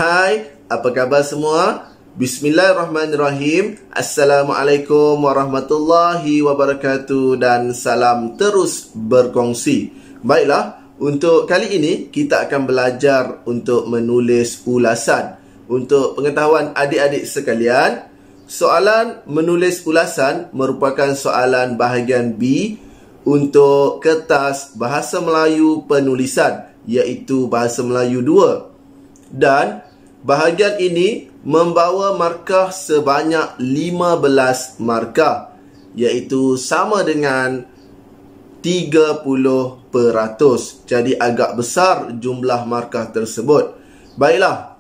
Hai, apa khabar semua? Bismillahirrahmanirrahim. Assalamualaikum warahmatullahi wabarakatuh dan salam terus berkongsi. Baiklah, untuk kali ini kita akan belajar untuk menulis ulasan. Untuk pengetahuan adik-adik sekalian, soalan menulis ulasan merupakan soalan bahagian B untuk kertas Bahasa Melayu penulisan, iaitu Bahasa Melayu 2. Dan bahagian ini membawa markah sebanyak 15 markah, iaitu sama dengan 30%. Jadi agak besar jumlah markah tersebut. Baiklah,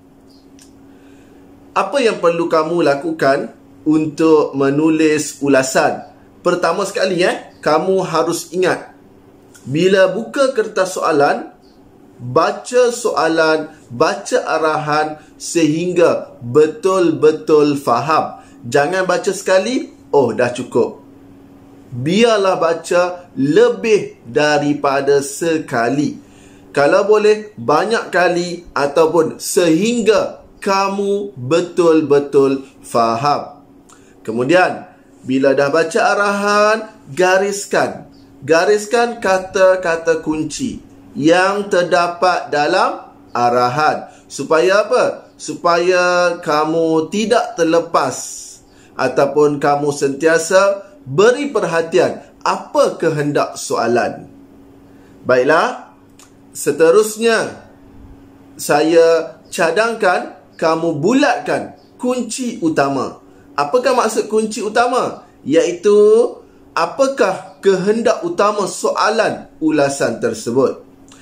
apa yang perlu kamu lakukan untuk menulis ulasan? Pertama sekali, kamu harus ingat, bila buka kertas soalan, baca soalan, baca arahan sehingga betul-betul faham. Jangan baca sekali, oh dah cukup. Biarlah baca lebih daripada sekali. Kalau boleh, banyak kali ataupun sehingga kamu betul-betul faham. Kemudian, bila dah baca arahan, gariskan. Gariskan kata-kata kunci yang terdapat dalam arahan. Supaya apa? Supaya kamu tidak terlepas ataupun kamu sentiasa beri perhatian apa kehendak soalan. Baiklah, seterusnya saya cadangkan kamu bulatkan kunci utama. Apakah maksud kunci utama? Iaitu apakah kehendak utama soalan ulasan tersebut.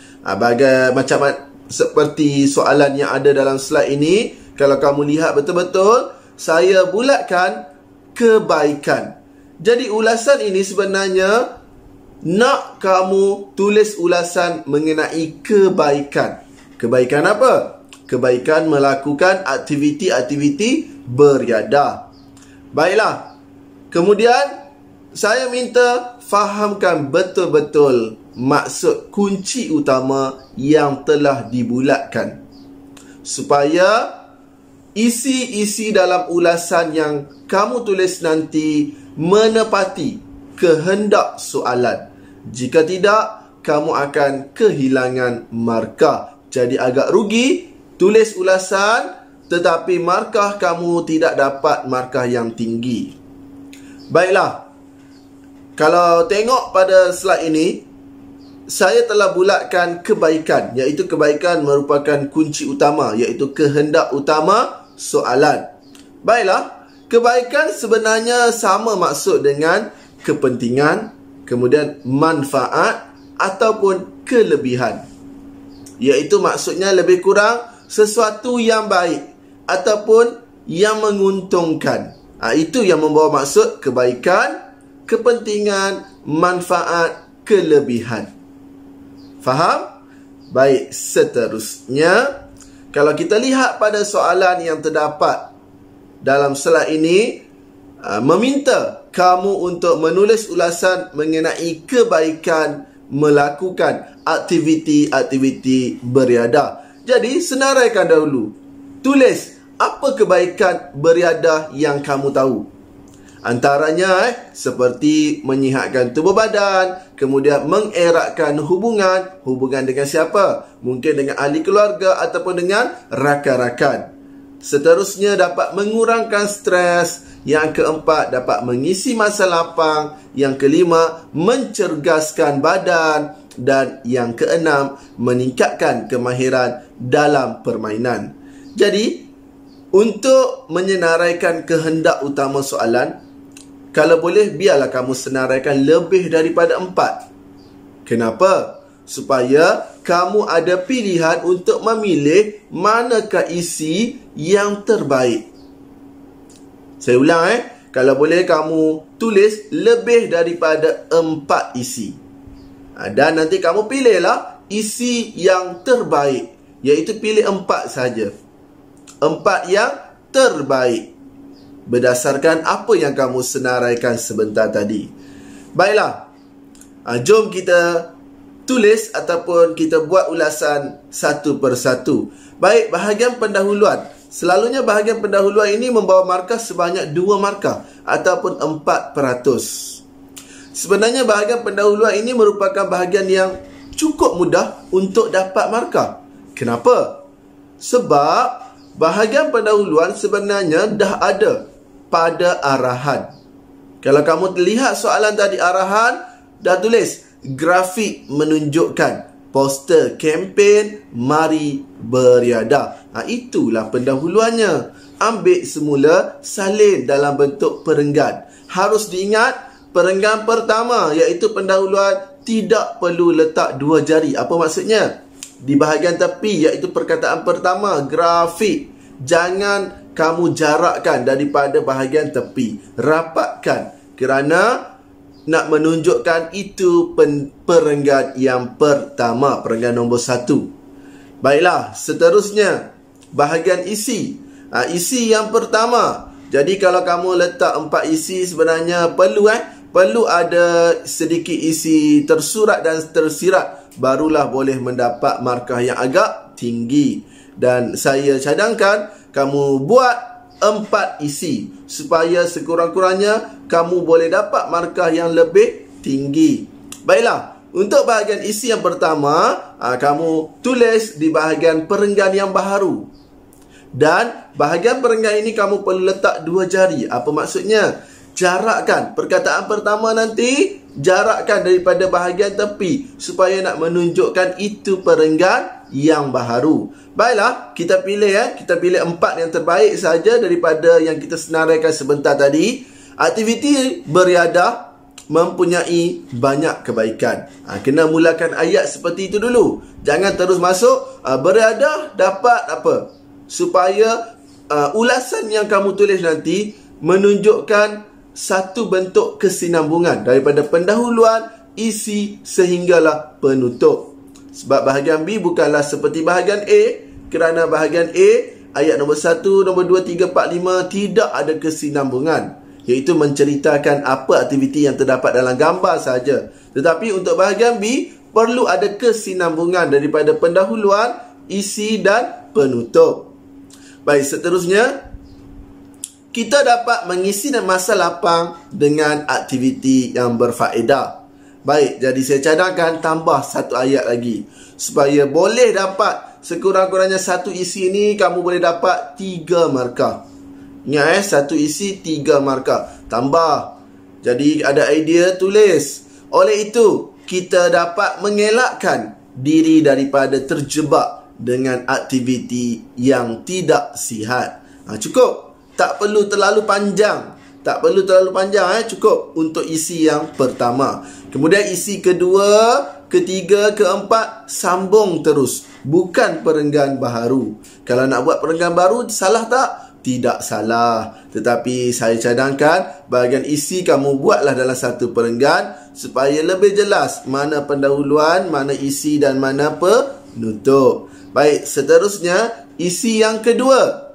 Seperti soalan yang ada dalam slide ini, kalau kamu lihat betul-betul, saya bulatkan kebaikan. Jadi ulasan ini sebenarnya nak kamu tulis ulasan mengenai kebaikan. Kebaikan apa? Kebaikan melakukan aktiviti-aktiviti beriadah. Baiklah, kemudian saya minta fahamkan betul-betul maksud kunci utama yang telah dibulatkan, supaya isi-isi dalam ulasan yang kamu tulis nanti menepati kehendak soalan. Jika tidak, kamu akan kehilangan markah. Jadi agak rugi tulis ulasan tetapi markah kamu tidak dapat markah yang tinggi. Baiklah, kalau tengok pada slide ini, saya telah bulatkan kebaikan, iaitu kebaikan merupakan kunci utama, iaitu kehendak utama soalan. Baiklah, kebaikan sebenarnya sama maksud dengan kepentingan, kemudian manfaat ataupun kelebihan. Iaitu maksudnya lebih kurang sesuatu yang baik ataupun yang menguntungkan. Itu yang membawa maksud kebaikan, kepentingan, manfaat, kelebihan. Faham? Baik, seterusnya, kalau kita lihat pada soalan yang terdapat dalam slide ini, meminta kamu untuk menulis ulasan mengenai kebaikan melakukan aktiviti-aktiviti beriadah. Jadi, senaraikan dahulu. Tulis apa kebaikan beriadah yang kamu tahu. Antaranya seperti menyihatkan tubuh badan, kemudian mengeratkan hubungan dengan siapa? Mungkin dengan ahli keluarga ataupun dengan rakan-rakan. Seterusnya dapat mengurangkan stres. Yang keempat, dapat mengisi masa lapang. Yang kelima, mencerdaskan badan. Dan yang keenam, meningkatkan kemahiran dalam permainan. Jadi, untuk menyenaraikan kehendak utama soalan, kalau boleh, biarlah kamu senaraikan lebih daripada 4. Kenapa? Supaya kamu ada pilihan untuk memilih manakah isi yang terbaik. Saya ulang, kalau boleh kamu tulis lebih daripada 4 isi. Dan nanti kamu pilihlah isi yang terbaik, iaitu pilih 4 saja. 4 yang terbaik berdasarkan apa yang kamu senaraikan sebentar tadi. Baiklah, jom kita tulis ataupun kita buat ulasan satu persatu. Baik, bahagian pendahuluan. Selalunya bahagian pendahuluan ini membawa markah sebanyak 2 markah ataupun 4%. Sebenarnya bahagian pendahuluan ini merupakan bahagian yang cukup mudah untuk dapat markah. Kenapa? Sebab bahagian pendahuluan sebenarnya dah ada pada arahan. Kalau kamu lihat soalan tadi, arahan dah tulis grafik menunjukkan poster kempen Mari Beriadah. Itulah pendahuluannya. Ambil semula, salin dalam bentuk perenggan. Harus diingat, perenggan pertama iaitu pendahuluan tidak perlu letak 2 jari. Apa maksudnya? Di bahagian tepi iaitu perkataan pertama, grafik. Jangan kamu jarakkan daripada bahagian tepi. Rapatkan kerana nak menunjukkan itu perenggan yang pertama, perenggan nombor 1. Baiklah, seterusnya bahagian isi. Isi yang pertama. Jadi kalau kamu letak 4 isi sebenarnya perlu ada sedikit isi tersurat dan tersirat, barulah boleh mendapat markah yang agak tinggi. Dan saya cadangkan kamu buat 4 isi supaya sekurang-kurangnya kamu boleh dapat markah yang lebih tinggi. Baiklah, untuk bahagian isi yang pertama, kamu tulis di bahagian perenggan yang baharu. Dan bahagian perenggan ini kamu perlu letak 2 jari. Apa maksudnya? Jarakkan perkataan pertama nanti, jarakkan daripada bahagian tepi supaya nak menunjukkan itu perenggan yang baharu. Baiklah, kita pilih 4 yang terbaik saja daripada yang kita senaraikan sebentar tadi. Aktiviti beriadah mempunyai banyak kebaikan. Kena mulakan ayat seperti itu dulu. Jangan terus masuk beriadah dapat apa, supaya ulasan yang kamu tulis nanti menunjukkan satu bentuk kesinambungan daripada pendahuluan, isi sehinggalah penutup. Sebab bahagian B bukanlah seperti bahagian A, kerana bahagian A ayat nombor 1, nombor 2, 3, 4, 5 tidak ada kesinambungan, iaitu menceritakan apa aktiviti yang terdapat dalam gambar saja. Tetapi untuk bahagian B perlu ada kesinambungan daripada pendahuluan, isi dan penutup. Baik, seterusnya kita dapat mengisi masa lapang dengan aktiviti yang berfaedah. Baik, jadi saya cadangkan tambah 1 ayat lagi supaya boleh dapat sekurang-kurangnya 1 isi ini kamu boleh dapat 3 markah. Ingat 1 isi 3 markah. Tambah. Jadi ada idea, tulis. Oleh itu, kita dapat mengelakkan diri daripada terjebak dengan aktiviti yang tidak sihat. Cukup. Tak perlu terlalu panjang. Cukup untuk isi yang pertama. Kemudian isi kedua, ketiga, keempat, sambung terus. Bukan perenggan baharu. Kalau nak buat perenggan baru, salah tak? Tidak salah. Tetapi saya cadangkan bahagian isi kamu buatlah dalam satu perenggan supaya lebih jelas mana pendahuluan, mana isi dan mana penutup. Baik, seterusnya isi yang kedua.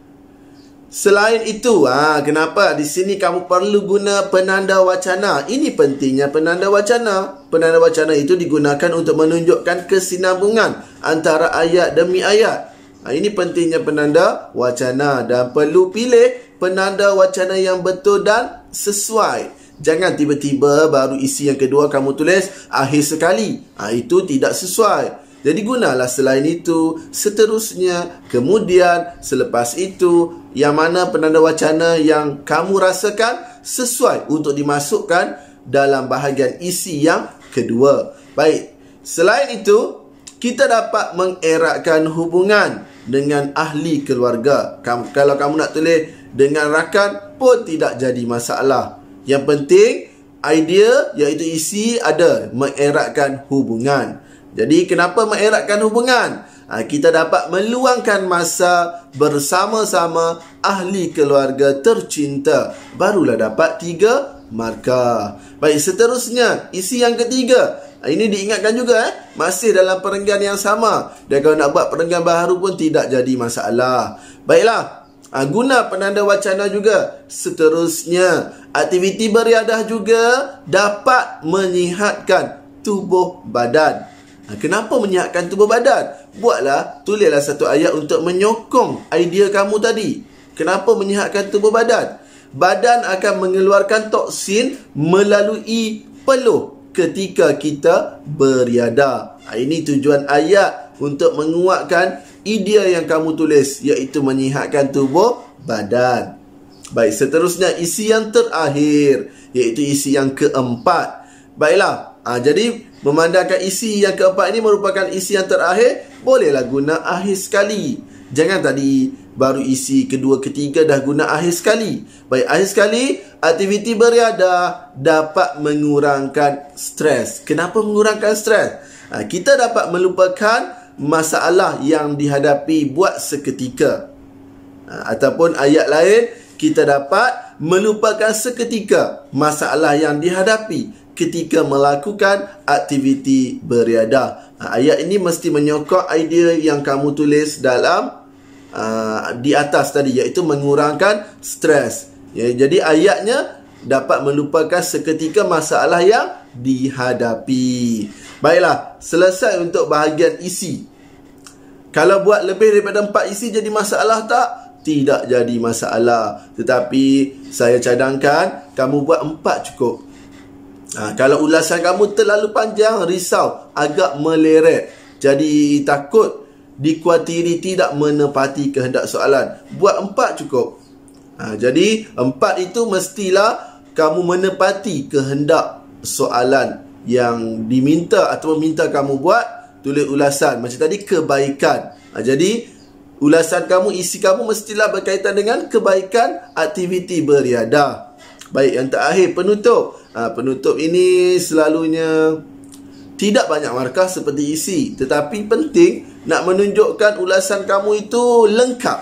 Selain itu, kenapa di sini kamu perlu guna penanda wacana? Ini pentingnya penanda wacana. Penanda wacana itu digunakan untuk menunjukkan kesinambungan antara ayat demi ayat. Ini pentingnya penanda wacana dan perlu pilih penanda wacana yang betul dan sesuai. Jangan tiba-tiba baru isi yang kedua kamu tulis akhir sekali. Itu tidak sesuai. Jadi gunalah selain itu, seterusnya, kemudian, selepas itu, yang mana penanda wacana yang kamu rasakan sesuai untuk dimasukkan dalam bahagian isi yang kedua. Baik, selain itu, kita dapat mengeratkan hubungan dengan ahli keluarga. Kalau kamu nak tulis dengan rakan pun tidak jadi masalah. Yang penting, idea iaitu isi ada, mengeratkan hubungan. Jadi kenapa mengeratkan hubungan? Kita dapat meluangkan masa bersama-sama ahli keluarga tercinta. Barulah dapat 3 markah. Baik, seterusnya isi yang ketiga. Ini diingatkan juga masih dalam perenggan yang sama. Dan kalau nak buat perenggan baharu pun tidak jadi masalah. Baiklah, guna penanda wacana juga. Seterusnya, aktiviti beriadah juga dapat menyihatkan tubuh badan. Kenapa menyihatkan tubuh badan? Tulislah satu ayat untuk menyokong idea kamu tadi. Kenapa menyihatkan tubuh badan? Badan akan mengeluarkan toksin melalui peluh ketika kita beriadah. Ini tujuan ayat untuk menguatkan idea yang kamu tulis, iaitu menyihatkan tubuh badan. Baik, seterusnya isi yang terakhir, iaitu isi yang keempat. Baiklah, jadi memandangkan isi yang keempat ini merupakan isi yang terakhir, bolehlah guna akhir sekali. Jangan tadi baru isi kedua, ketiga dah guna akhir sekali. Baik, akhir sekali, aktiviti beriadah dapat mengurangkan stres. Kenapa mengurangkan stres? Kita dapat melupakan masalah yang dihadapi buat seketika. Ataupun ayat lain, kita dapat melupakan seketika masalah yang dihadapi ketika melakukan aktiviti beriadah. Ayat ini mesti menyokong idea yang kamu tulis dalam di atas tadi, iaitu mengurangkan stres. Jadi ayatnya dapat melupakan seketika masalah yang dihadapi. Baiklah, selesai untuk bahagian isi. Kalau buat lebih daripada 4 isi jadi masalah tak? Tidak jadi masalah. Tetapi saya cadangkan kamu buat 4 cukup. Kalau ulasan kamu terlalu panjang, risau, agak meleret, jadi takut dikuatiri tidak menepati kehendak soalan, buat 4 cukup. Jadi 4 itu mestilah kamu menepati kehendak soalan yang diminta atau minta kamu buat. Tulis ulasan macam tadi, kebaikan. Jadi ulasan kamu, isi kamu mestilah berkaitan dengan kebaikan aktiviti beriadah. Baik, yang terakhir, penutup. Penutup ini selalunya tidak banyak markah seperti isi, tetapi penting nak menunjukkan ulasan kamu itu lengkap.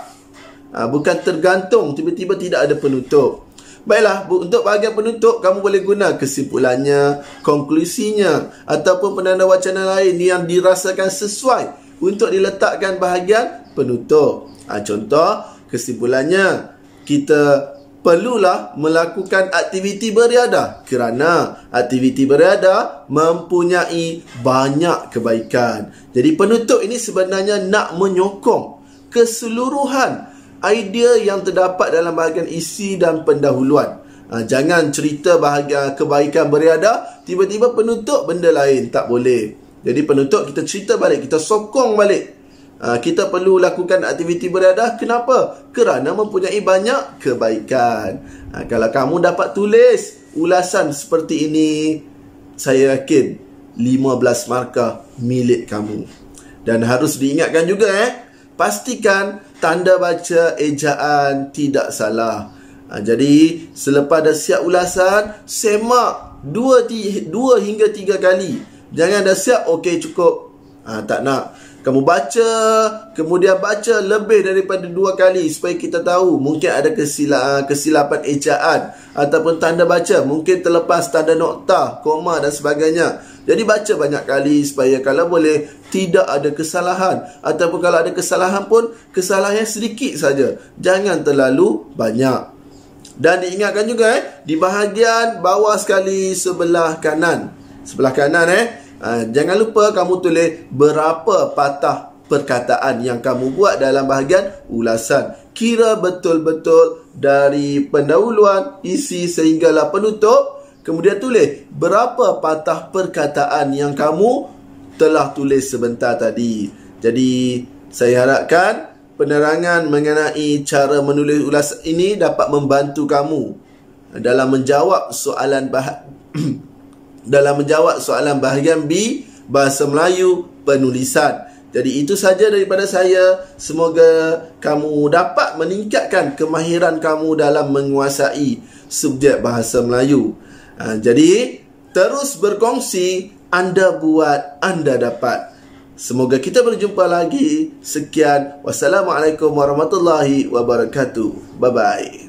Bukan tergantung tiba-tiba tidak ada penutup. Baiklah, untuk bahagian penutup, kamu boleh guna kesimpulannya, konklusinya, ataupun penanda wacana lain yang dirasakan sesuai untuk diletakkan bahagian penutup. Contoh, kesimpulannya, kita perlulah melakukan aktiviti beriadah kerana aktiviti beriadah mempunyai banyak kebaikan. Jadi penutup ini sebenarnya nak menyokong keseluruhan idea yang terdapat dalam bahagian isi dan pendahuluan. Jangan cerita bahagian kebaikan beriadah, tiba-tiba penutup benda lain, tak boleh. Jadi penutup kita cerita balik, kita sokong balik. Kita perlu lakukan aktiviti beriadah. Kenapa? Kerana mempunyai banyak kebaikan. Kalau kamu dapat tulis ulasan seperti ini, saya yakin 15 markah milik kamu. Dan harus diingatkan juga, pastikan tanda baca ejaan tidak salah. Jadi selepas dah siap ulasan, semak 2 hingga 3 kali. Jangan dah siap, okey cukup. Tak nak. Kamu baca, kemudian baca lebih daripada 2 kali supaya kita tahu mungkin ada kesilapan ejaan ataupun tanda baca, mungkin terlepas tanda noktah, koma dan sebagainya. Jadi baca banyak kali supaya kalau boleh tidak ada kesalahan, ataupun kalau ada kesalahan pun kesalahan sedikit saja, jangan terlalu banyak. Dan diingatkan juga di bahagian bawah sekali sebelah kanan, jangan lupa kamu tulis berapa patah perkataan yang kamu buat dalam bahagian ulasan. Kira betul-betul dari pendahuluan, isi sehinggalah penutup. Kemudian tulis berapa patah perkataan yang kamu telah tulis sebentar tadi. Jadi saya harapkan penerangan mengenai cara menulis ulasan ini dapat membantu kamu dalam menjawab soalan bahagian B, Bahasa Melayu Penulisan. Jadi itu saja daripada saya. Semoga kamu dapat meningkatkan kemahiran kamu dalam menguasai subjek Bahasa Melayu. Jadi terus berkongsi, anda buat, anda dapat. Semoga kita berjumpa lagi. Sekian. Wassalamualaikum warahmatullahi wabarakatuh. Bye-bye.